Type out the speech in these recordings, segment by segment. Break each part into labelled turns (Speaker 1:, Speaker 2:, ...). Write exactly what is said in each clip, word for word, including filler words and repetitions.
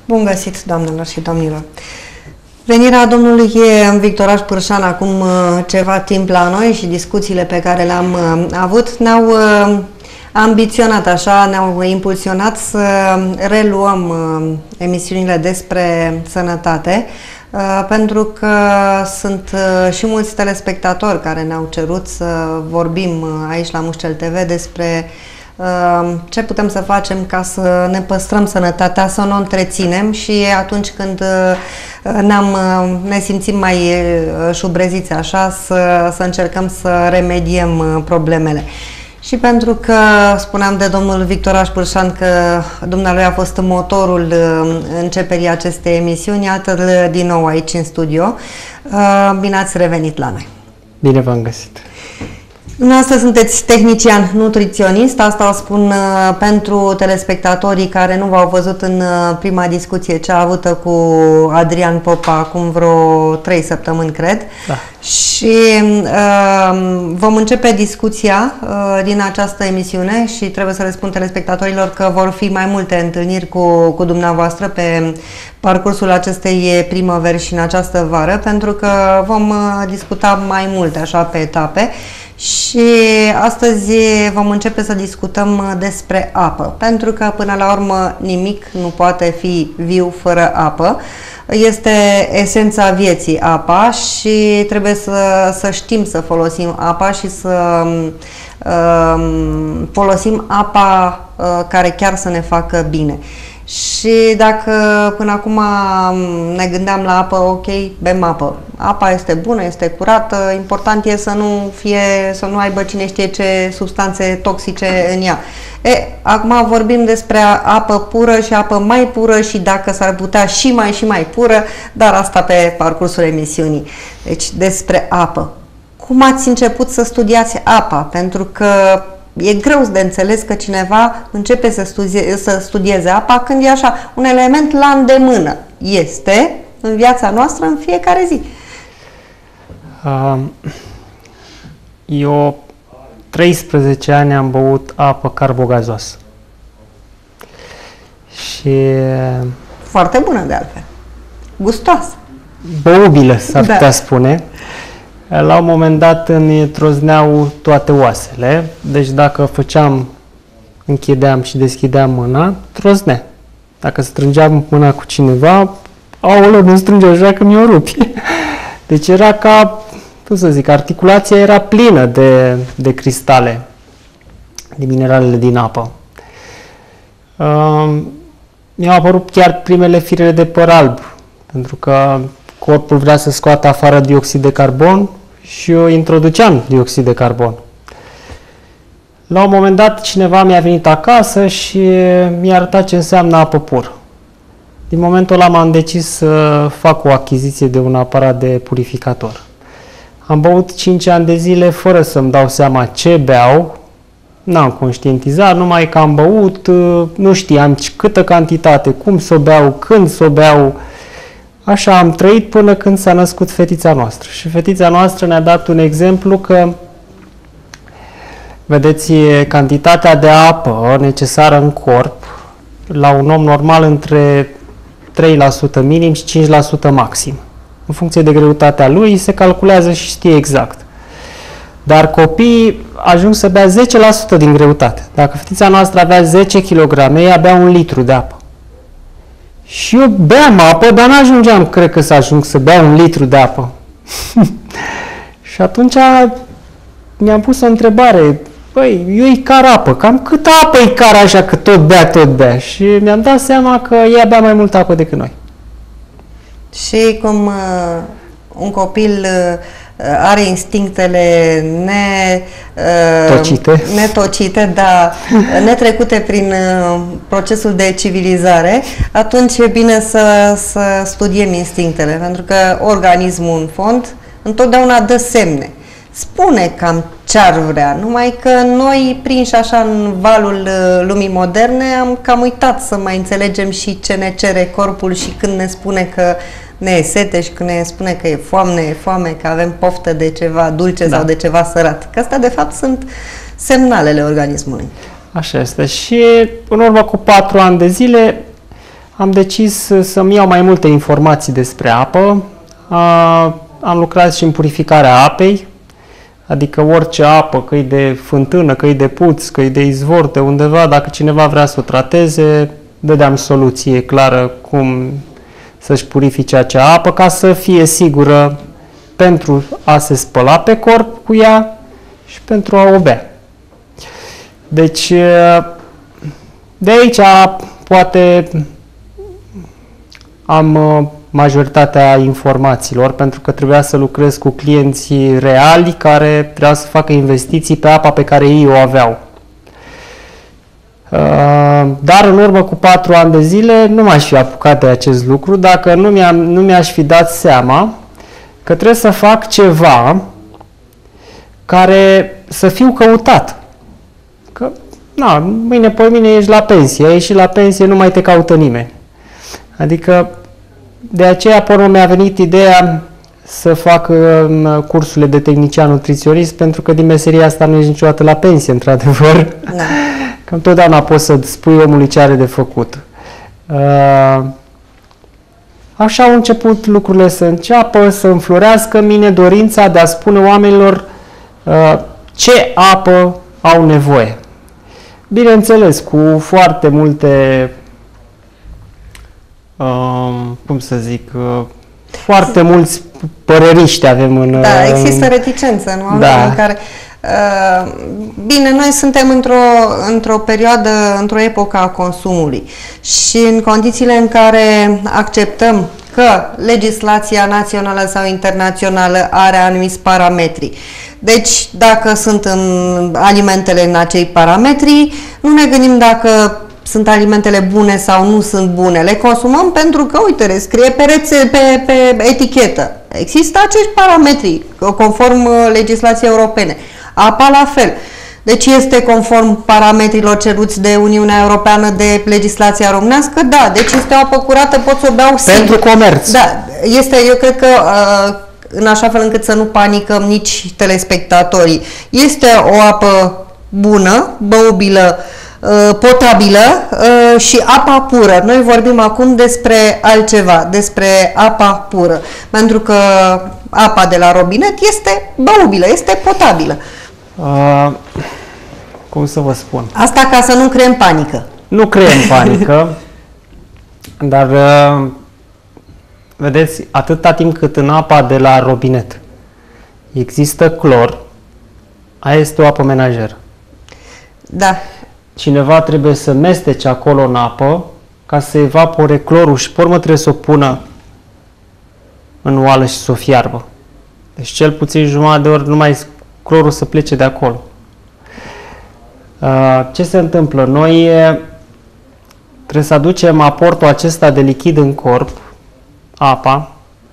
Speaker 1: Bun găsit, doamnelor și domnilor! Venirea domnului Victoraș Pârșan acum ceva timp la noi și discuțiile pe care le-am avut ne-au ambiționat, așa, ne-au impulsionat să reluăm emisiunile despre sănătate, pentru că sunt și mulți telespectatori care ne-au cerut să vorbim aici la Mușcel T V despre ce putem să facem ca să ne păstrăm sănătatea, să nu o întreținem și atunci când ne-am, ne simțim mai șubreziți așa, să, să încercăm să remediem problemele. Și pentru că spuneam de domnul Victoraș Pârșan că dumnealui a fost motorul începerii acestei emisiuni, iată din nou aici în studio. Bine ați revenit la noi!
Speaker 2: Bine v-am găsit!
Speaker 1: Dumneavoastră sunteți tehnician nutriționist, asta o spun uh, pentru telespectatorii care nu v-au văzut în uh, prima discuție ce a avută cu Adrian Popa acum vreo trei săptămâni, cred.
Speaker 2: Da.
Speaker 1: Și uh, vom începe discuția uh, din această emisiune și trebuie să le spun telespectatorilor că vor fi mai multe întâlniri cu, cu dumneavoastră pe parcursul acestei primăveri și în această vară, pentru că vom uh, discuta mai multe așa pe etape. Și astăzi vom începe să discutăm despre apă, pentru că până la urmă nimic nu poate fi viu fără apă. Este esența vieții apa și trebuie să, să știm să folosim apa și să uh, folosim apa uh, care chiar să ne facă bine. Și dacă până acum ne gândeam la apă, ok, bem apă. Apa este bună, este curată, important e să nu fie, să nu aibă cine știe ce substanțe toxice în ea. E, acum vorbim despre apă pură și apă mai pură și dacă s-ar putea și mai și mai pură, dar asta pe parcursul emisiunii. Deci despre apă. Cum ați început să studiați apa? Pentru că e greu de înțeles că cineva începe să studieze, să studieze apa când e așa, un element la îndemână. Este în viața noastră în fiecare zi.
Speaker 2: Uh, eu treisprezece ani am băut apă carbogazoasă. Și
Speaker 1: foarte bună de altfel. Gustoasă.
Speaker 2: Băubilă, s-ar
Speaker 1: da.
Speaker 2: putea spune. La un moment dat îmi trozneau toate oasele, deci dacă făceam, închideam și deschideam mâna, troznea. Dacă strângeam mâna cu cineva, aoleu, nu strânge așa că mi-o rupi. Deci era ca, cum să zic, articulația era plină de, de cristale, de mineralele din apă. Uh, mi-au apărut chiar primele firele de păr alb, pentru că corpul vrea să scoată afară dioxid de carbon și eu introduceam dioxid de carbon. La un moment dat cineva mi-a venit acasă și mi-a arătat ce înseamnă apă pură. Din momentul ăla m-am decis să fac o achiziție de un aparat de purificator. Am băut cinci ani de zile fără să-mi dau seama ce beau, n-am conștientizat, numai că am băut, nu știam câtă cantitate, cum să o beau, când să o beau. Așa am trăit până când s-a născut fetița noastră. Și fetița noastră ne-a dat un exemplu că, vedeți, cantitatea de apă necesară în corp, la un om normal, între trei la sută minim și cinci la sută maxim. În funcție de greutatea lui, se calculează și știe exact. Dar copiii ajung să bea zece la sută din greutate. Dacă fetița noastră avea zece kilograme, ea bea un litru de apă. Și eu beam apă, dar n-ajungeam, cred că să ajung să bea un litru de apă. Și atunci mi-am pus o întrebare, băi, eu îi car apă, cam câtă apă îi car așa că tot bea, tot bea? Și mi-am dat seama că ea bea mai multă apă decât noi.
Speaker 1: Și cum uh, un copil uh, are instinctele ne, uh,
Speaker 2: Tocite.
Speaker 1: netocite, dar netrecute prin uh, procesul de civilizare, atunci e bine să, să studiem instinctele, pentru că organismul, în fond, întotdeauna dă semne. Spune cam ce ar vrea, numai că noi, prinși așa în valul lumii moderne, am cam uitat să mai înțelegem și ce ne cere corpul și când ne spune că ne e sete și când ne spune că e foame, e foame, că avem poftă de ceva dulce da. sau de ceva sărat. Că astea, de fapt, sunt semnalele organismului.
Speaker 2: Așa este. Și în urmă cu patru ani de zile am decis să-mi iau mai multe informații despre apă. Am lucrat și în purificarea apei, adică orice apă, că e de fântână, că e de puț, că e de izvor, de undeva, dacă cineva vrea să o trateze, dădeam soluție clară cum să-și purifice acea apă ca să fie sigură pentru a se spăla pe corp cu ea și pentru a o bea. Deci, de aici poate am majoritatea informațiilor, pentru că trebuia să lucrez cu clienții reali care trebuia să facă investiții pe apa pe care ei o aveau. Dar în urmă cu patru ani de zile nu m-aș fi apucat de acest lucru dacă nu, mi-am, nu mi-aș fi dat seama că trebuie să fac ceva care să fiu căutat. Că, na, mâine pe mine ești la pensie, ai ieșit la pensie, nu mai te caută nimeni. Adică, de aceea, până mi-a venit ideea să fac uh, cursurile de tehnician nutriționist, pentru că din meseria asta nu ești niciodată la pensie, într-adevăr. Da. Că întotdeauna poți să spui omului ce are de făcut. Uh, așa au început lucrurile să înceapă, să înflorească în mine dorința de a spune oamenilor uh, ce apă au nevoie. Bineînțeles, cu foarte multe, uh, cum să zic, uh, foarte mulți păreriști avem în...
Speaker 1: Da, există reticență, nu?
Speaker 2: Da.
Speaker 1: În care, uh, bine, noi suntem într-o într-o perioadă, într-o epocă a consumului și în condițiile în care acceptăm că legislația națională sau internațională are anumiți parametri. Deci, dacă sunt în alimentele în acei parametri, nu ne gândim dacă sunt alimentele bune sau nu sunt bune. Le consumăm pentru că, uite, scrie pe, rețe, pe, pe etichetă. Există acești parametri, conform legislației europene. Apa la fel. Deci este conform parametrilor ceruți de Uniunea Europeană, de legislația românească? Da. Deci este o apă curată, pot să o beau sigur.
Speaker 2: Pentru comerț.
Speaker 1: Da. Este, eu cred că... Uh, în așa fel încât să nu panicăm nici telespectatorii. Este o apă bună, băubilă, potabilă și apa pură. Noi vorbim acum despre altceva, despre apa pură, pentru că apa de la robinet este băubilă, este potabilă. Uh,
Speaker 2: cum să vă spun?
Speaker 1: Asta ca să nu creăm panică.
Speaker 2: Nu creăm panică, dar... Uh, vedeți, atâta timp cât în apa de la robinet există clor, aia este o apă menajeră.
Speaker 1: Da.
Speaker 2: Cineva trebuie să mestece acolo în apă ca să evapore clorul și pe urmă trebuie să o pună în oală și să o fiarbă. Deci cel puțin jumătate de oră numai clorul să plece de acolo. Ce se întâmplă? Noi trebuie să aducem aportul acesta de lichid în corp, apa,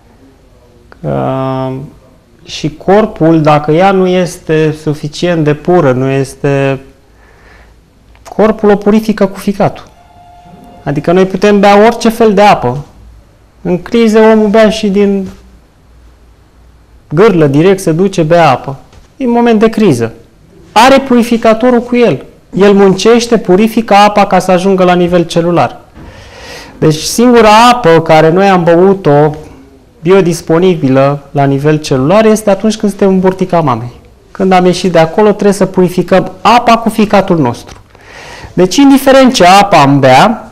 Speaker 2: uh, și corpul, dacă ea nu este suficient de pură, nu este... corpul o purifică cu ficatul. Adică noi putem bea orice fel de apă. În crize omul bea și din gârlă, direct se duce, bea apă. E moment de criză. Are purificatorul cu el. El muncește, purifică apa ca să ajungă la nivel celular. Deci singura apă care noi am băut-o biodisponibilă la nivel celular este atunci când suntem în burtica mamei. Când am ieșit de acolo trebuie să purificăm apa cu ficatul nostru. Deci indiferent ce apă am bea,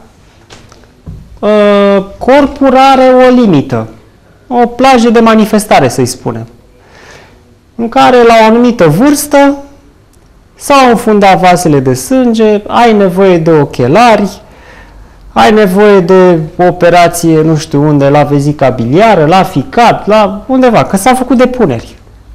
Speaker 2: corpul are o limită, o plajă de manifestare, să-i spunem, în care la o anumită vârstă s-au înfundat vasele de sânge, ai nevoie de ochelari, ai nevoie de o operație, nu știu unde, la vezica biliară, la ficat, la undeva, că s-au făcut depuneri.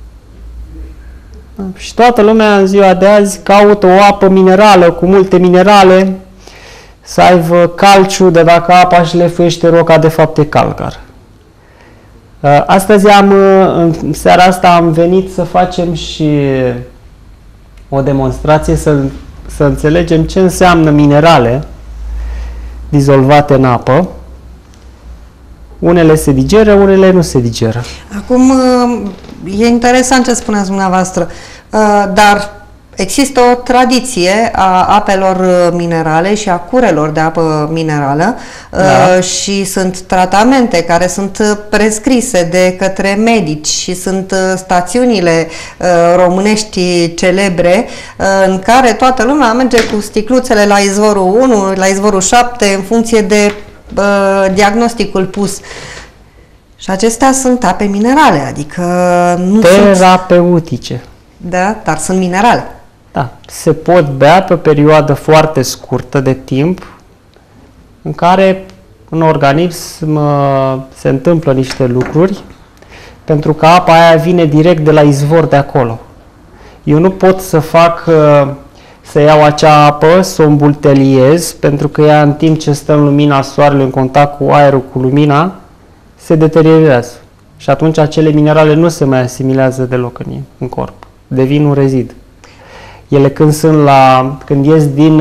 Speaker 2: Și toată lumea în ziua de azi caută o apă minerală, cu multe minerale, să aibă calciu, de dacă apa își lefuiește roca, de fapt e calcar. Astăzi am, în seara asta am venit să facem și o demonstrație, să, să înțelegem ce înseamnă minerale dizolvate în apă. Unele se digeră, unele nu se digeră.
Speaker 1: Acum, e interesant ce spuneți dumneavoastră, dar există o tradiție a apelor minerale și a curelor de apă minerală, da. Și sunt tratamente care sunt prescrise de către medici și sunt stațiunile românești celebre în care toată lumea merge cu sticluțele la izvorul unu, la izvorul șapte în funcție de diagnosticul pus. Și acestea sunt ape minerale, adică nu
Speaker 2: terapeutice.
Speaker 1: Sunt... Da, dar sunt minerale.
Speaker 2: Da, se pot bea pe o perioadă foarte scurtă de timp în care în organism se întâmplă niște lucruri, pentru că apa aia vine direct de la izvor de acolo. Eu nu pot să fac, să iau acea apă, să o îmbulteliez, pentru că ea în timp ce stă în lumina soarelui, în contact cu aerul, cu lumina, se deteriorează. Și atunci acele minerale nu se mai asimilează deloc în, în corp. Devin un rezid. Ele când sunt la, când ies din,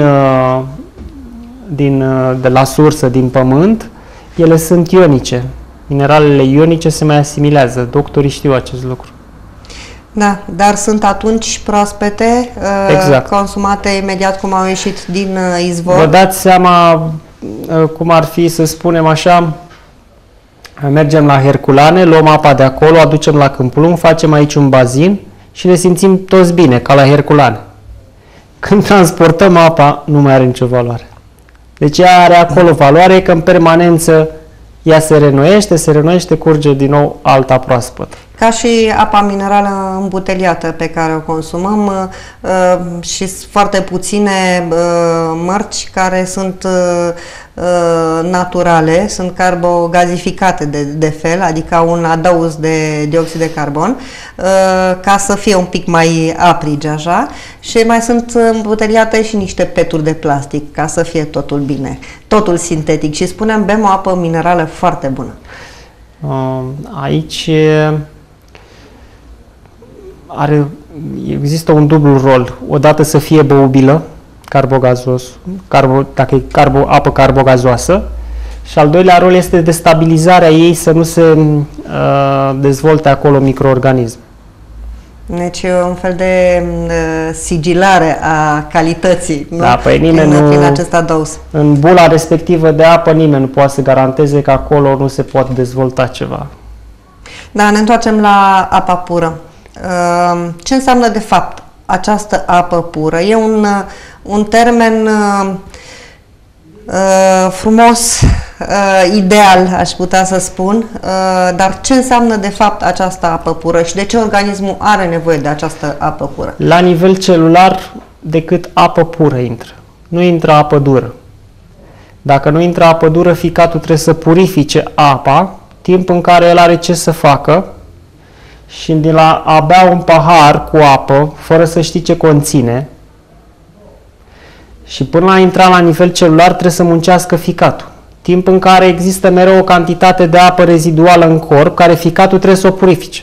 Speaker 2: din, de la sursă, din pământ, ele sunt ionice. Mineralele ionice se mai asimilează. Doctorii știu acest lucru.
Speaker 1: Da, dar sunt atunci proaspete, exact. Consumate imediat cum au ieșit din izvor.
Speaker 2: Vă dați seama cum ar fi, să spunem așa, mergem la Herculane, luăm apa de acolo, aducem la Câmpul Lung, facem aici un bazin și ne simțim toți bine, ca la Herculane. Când transportăm apa, nu mai are nicio valoare. Deci ea are acolo valoare, că în permanență ea se renoiește, se renoiește, curge din nou alta proaspătă.
Speaker 1: Ca și apa minerală îmbuteliată pe care o consumăm uh, și foarte puține uh, mărci care sunt uh, naturale, sunt carbogazificate de, de fel, adică un adaos de dioxid de carbon, uh, ca să fie un pic mai aprige așa, și mai sunt îmbuteliate și niște peturi de plastic ca să fie totul bine, totul sintetic, și spunem bem o apă minerală foarte bună.
Speaker 2: Uh, aici are, există un dublu rol. Odată să fie băubilă, carbogazos, carbo, dacă e carbo, apă carbogazoasă, și al doilea rol este destabilizarea ei, să nu se uh, dezvolte acolo microorganism.
Speaker 1: Deci un fel de uh, sigilare a calității, nu?
Speaker 2: Da, păi nimeni
Speaker 1: prin,
Speaker 2: nu,
Speaker 1: prin acest adaos.
Speaker 2: În bula respectivă de apă nimeni nu poate să garanteze că acolo nu se poate dezvolta ceva.
Speaker 1: Da, ne întoarcem la apa pură. Uh, ce înseamnă de fapt această apă pură? E un, un termen uh, uh, frumos, uh, ideal, aș putea să spun, uh, dar ce înseamnă de fapt această apă pură și de ce organismul are nevoie de această apă pură?
Speaker 2: La nivel celular, decât apă pură intră. Nu intră apă dură. Dacă nu intră apă dură, ficatul trebuie să purifice apa, timp în care el are ce să facă, și de la a bea un pahar cu apă, fără să știi ce conține, și până la a intra la nivel celular, trebuie să muncească ficatul. Timp în care există mereu o cantitate de apă reziduală în corp, care ficatul trebuie să o purifice.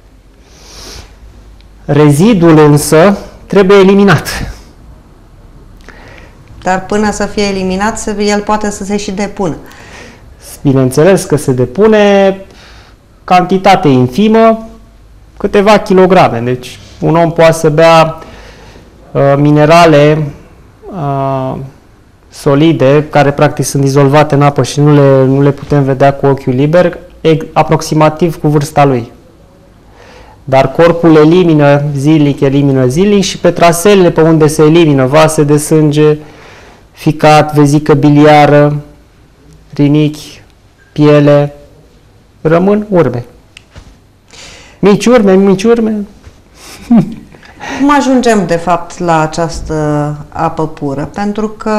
Speaker 2: Rezidul însă trebuie eliminat.
Speaker 1: Dar până să fie eliminat, el poate să se și depună.
Speaker 2: Bineînțeles că se depune cantitate infimă, câteva kilograme. Deci un om poate să bea uh, minerale uh, solide, care practic sunt dizolvate în apă și nu le, nu le putem vedea cu ochiul liber, e, aproximativ cu vârsta lui. Dar corpul elimină zilnic, elimină zilnic, și pe traseele pe unde se elimină vase de sânge, ficat, vezică biliară, rinichi, piele, rămân urme. Mici urme, mici urme.
Speaker 1: Cum ajungem, de fapt, la această apă pură? Pentru că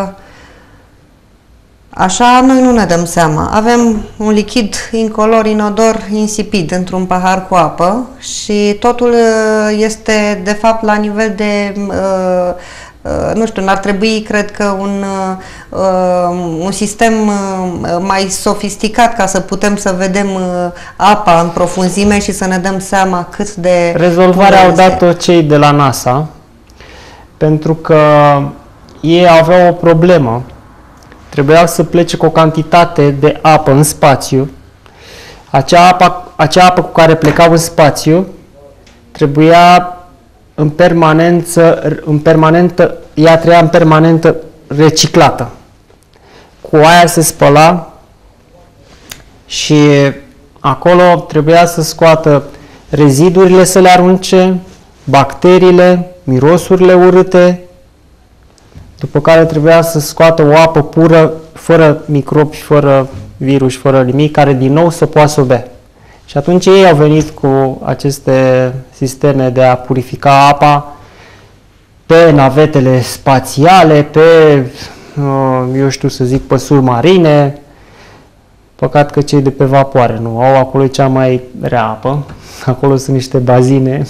Speaker 1: așa noi nu ne dăm seama. Avem un lichid incolor, inodor, insipid într-un pahar cu apă și totul este, de fapt, la nivel de... Uh, nu știu, n-ar trebui, cred că, un, un sistem mai sofisticat ca să putem să vedem apa în profunzime și să ne dăm seama cât de...
Speaker 2: Rezolvarea au dat-o cei de la NASA, pentru că ei aveau o problemă. Trebuia să plece cu o cantitate de apă în spațiu. Acea apă, acea apă cu care plecau în spațiu trebuia în permanență, în permanentă, ea treia în permanentă reciclată. Cu aia se spăla și acolo trebuia să scoată rezidurile, să le arunce, bacteriile, mirosurile urâte, după care trebuia să scoată o apă pură, fără microbi, fără virus, fără nimic, care din nou să poată să o bea. Și atunci ei au venit cu aceste sisteme de a purifica apa pe navetele spațiale, pe, eu știu să zic, pe submarine. Păcat că cei de pe vapoare nu au, acolo e cea mai rea apă. Acolo sunt niște bazine.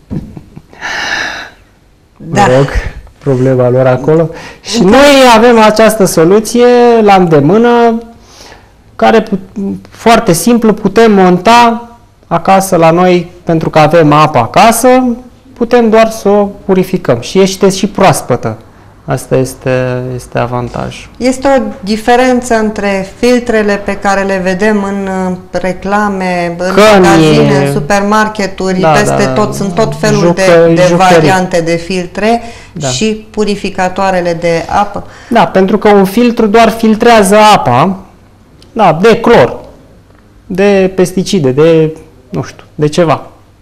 Speaker 2: Da. Mă rog, problema lor acolo. Și noi avem această soluție la îndemână, care foarte simplu putem monta acasă la noi, pentru că avem apă acasă, putem doar să o purificăm și este și proaspătă. Asta este, este avantajul.
Speaker 1: Este o diferență între filtrele pe care le vedem în reclame, în
Speaker 2: Cănie,
Speaker 1: magazine, în supermarketuri, da, peste da, tot, sunt tot felul jucă, de, de variante de filtre, da, și purificatoarele de apă.
Speaker 2: Da, pentru că un filtru doar filtrează apa, da, de clor, de pesticide, de, nu știu, de ceva,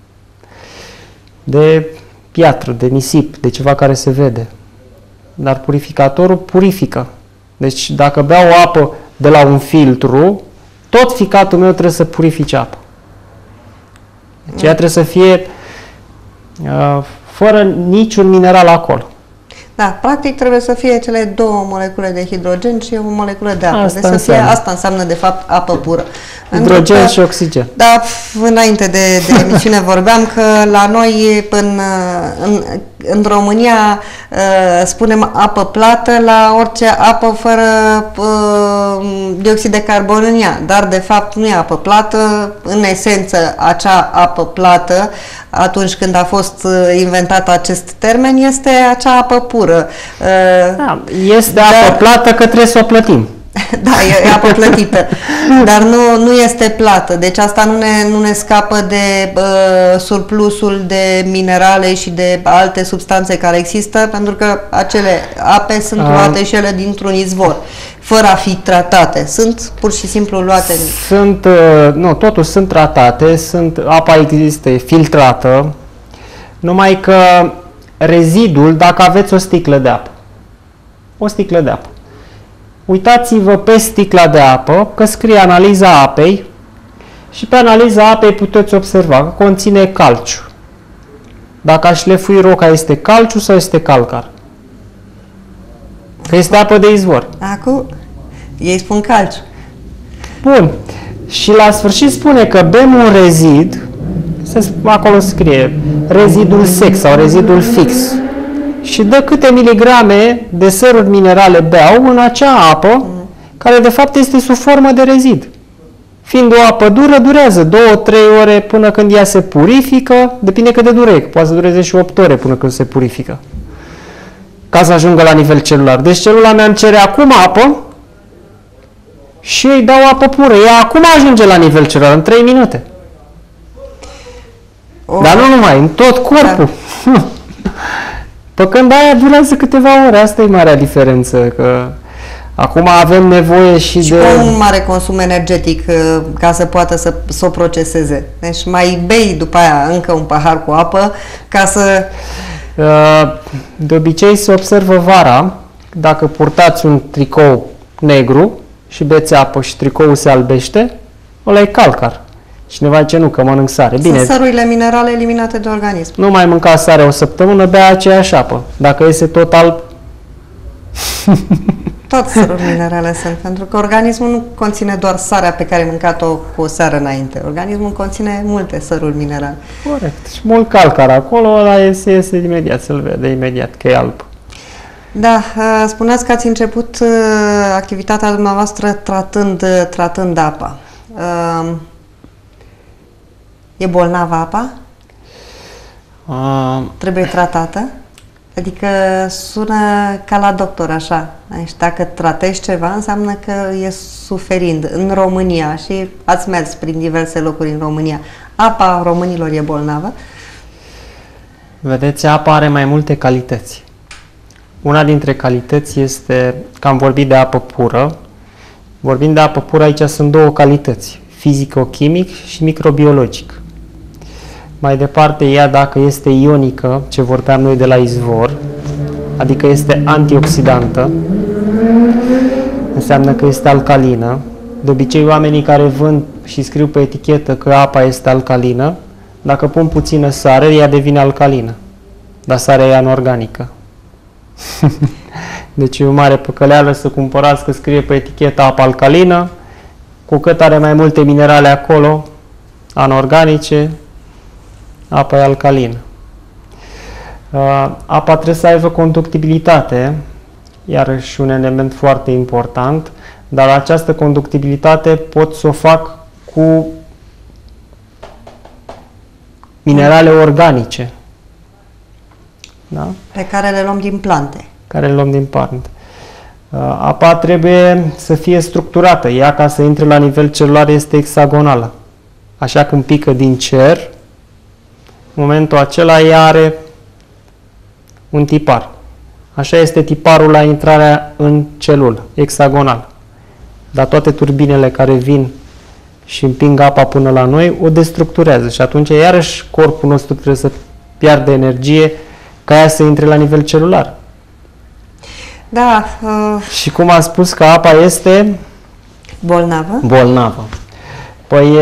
Speaker 2: de piatră, de nisip, de ceva care se vede. Dar purificatorul purifică. Deci dacă beau o apă de la un filtru, tot ficatul meu trebuie să purifice apă. Deci ea trebuie să fie uh, fără niciun mineral acolo.
Speaker 1: Da, practic trebuie să fie cele două molecule de hidrogen și o moleculă de apă.
Speaker 2: Asta,
Speaker 1: deci să fie,
Speaker 2: înseamnă.
Speaker 1: asta înseamnă de fapt apă pură.
Speaker 2: Hidrogen
Speaker 1: că,
Speaker 2: și oxigen.
Speaker 1: Da, înainte de, de emisiune vorbeam că la noi în, în, în România spunem apă plată la orice apă fără dioxid de carbon în ea, dar de fapt nu e apă plată. În esență, acea apă plată, atunci când a fost inventat acest termen, este acea apă pură.
Speaker 2: Da, este dar, apă plată că trebuie să o plătim.
Speaker 1: Da, e, e apă plătită, dar nu, nu este plată, deci asta nu ne, nu ne scapă de uh, surplusul de minerale și de alte substanțe care există, pentru că acele ape sunt luate și ele dintr-un izvor, fără a fi tratate, sunt pur și simplu luate.
Speaker 2: Sunt, uh, nu, totuși sunt tratate, sunt, apa există, e filtrată, numai că rezidul, dacă aveți o sticlă de apă, o sticlă de apă, uitați-vă pe sticla de apă că scrie analiza apei și pe analiza apei puteți observa că conține calciu. Dacă aș șlefui roca, este calciu sau este calcar? Că este apă de izvor.
Speaker 1: Acum, ei spun calciu.
Speaker 2: Bun. Și la sfârșit spune că bem un rezid, acolo scrie rezidul sec sau rezidul fix, și dă câte miligrame de săruri minerale beau în acea apă, mm. care de fapt este sub formă de rezid. Fiind o apă dură, durează două trei ore până când ea se purifică, depinde cât de dură e, poate să dureze și opt ore până când se purifică, ca să ajungă la nivel celular. Deci celula mea îmi cere acum apă și îi dau apă pură. Ea acum ajunge la nivel celular, în trei minute. Oh. Dar nu numai, în tot corpul. Da. Pe când aia durează câteva ore, asta e marea diferență, că acum avem nevoie și, și de...
Speaker 1: Și cu un mare consum energetic ca să poată să, să o proceseze. Deci mai bei după aia încă un pahar cu apă ca să...
Speaker 2: De obicei se observă vara, dacă purtați un tricou negru și beți apă și tricoul se albește, ăla e calcar. Cineva zice nu, că mănânc sare. Bine.
Speaker 1: Sunt sărurile minerale eliminate de organism.
Speaker 2: Nu mai mânca sare o săptămână, bea aceeași apă. Dacă iese tot alb...
Speaker 1: Tot săruri minerale sunt, pentru că organismul nu conține doar sarea pe care ai mâncat-o cu o seară înainte. Organismul conține multe săruri minerale.
Speaker 2: Corect. Și mult calcar acolo, ăla iese, iese imediat, să-l vede imediat că e alb.
Speaker 1: Da, spuneați că ați început activitatea dumneavoastră tratând, tratând apa. E bolnavă apa?
Speaker 2: Uh.
Speaker 1: Trebuie tratată? Adică sună ca la doctor așa. Deci dacă tratezi ceva, înseamnă că e suferind. În România, și ați mers prin diverse locuri în România, apa românilor e bolnavă?
Speaker 2: Vedeți, apa are mai multe calități. Una dintre calități este că am vorbit de apă pură. Vorbind de apă pură, aici sunt două calități, fizico-chimic și microbiologic. Mai departe, ea dacă este ionică, ce vorbeam noi de la izvor, adică este antioxidantă, înseamnă că este alcalină. De obicei, oamenii care vând și scriu pe etichetă că apa este alcalină, dacă pun puțină sare, ea devine alcalină, dar sarea e anorganică. Deci e o mare păcăleală să cumpărați că scrie pe etichetă apă alcalină, cu cât are mai multe minerale acolo, anorganice, apa e alcalină. Uh, apa trebuie să aibă conductibilitate, iarăși un element foarte important, dar această conductibilitate pot să o fac cu minerale organice. Da?
Speaker 1: Pe care le luăm din plante.
Speaker 2: Care le luăm din plante. Uh, apa trebuie să fie structurată. Ea, ca să intre la nivel celular, este hexagonală. Așa când pică din cer, în momentul acela ea are un tipar. Așa este tiparul la intrarea în celulă, hexagonal. Dar toate turbinele care vin și împing apa până la noi o destructurează și atunci iarăși corpul nostru trebuie să piardă energie ca ea să intre la nivel celular.
Speaker 1: Da. Uh...
Speaker 2: Și cum am spus că apa este
Speaker 1: bolnavă?
Speaker 2: Bolnavă. Păi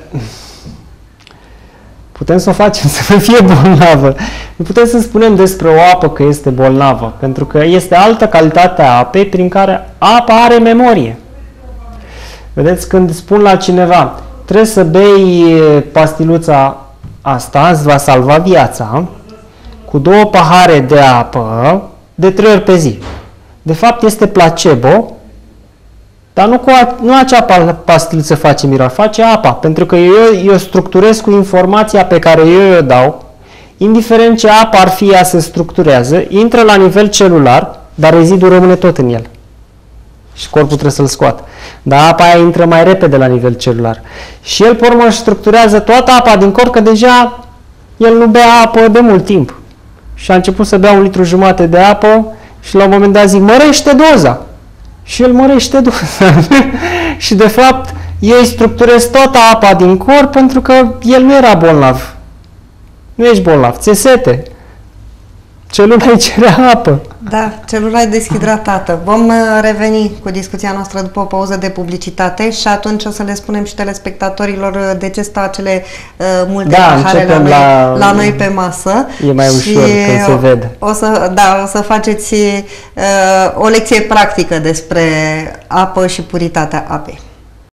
Speaker 2: putem să o facem să nu fie bolnavă. Nu putem să spunem despre o apă că este bolnavă, pentru că este altă calitate a apei prin care apa are memorie. Vedeți, când spun la cineva, trebuie să bei pastiluța asta, îți va salva viața, cu două pahare de apă, de trei ori pe zi. De fapt, este placebo, dar nu, cu a, nu acea pastiluță face miracol, face apa, pentru că eu, eu structurez cu informația pe care eu o dau, indiferent ce apă ar fi, ea se structurează, intră la nivel celular, dar rezidul rămâne tot în el. Și corpul trebuie să-l scoată. Dar apa aia intră mai repede la nivel celular. Și el, pe urmă, își structurează toată apa din corp, că deja el nu bea apă de mult timp. Și a început să bea un litru jumate de apă și la un moment dat zic, mărește doza. Și el mărește doza. Și de fapt, ei structurez toată apa din corp pentru că el nu era bolnav. Nu ești bolnav, ți-e sete. Celula îi cerea apă.
Speaker 1: Da, celula e deshidratată. Vom reveni cu discuția noastră după o pauză de publicitate și atunci o să le spunem și telespectatorilor de ce stau acele uh, multe
Speaker 2: da,
Speaker 1: pahare la noi,
Speaker 2: la...
Speaker 1: la noi pe masă.
Speaker 2: E mai ușor când se vede.
Speaker 1: O să, da, o să faceți uh, o lecție practică despre apă și puritatea apei.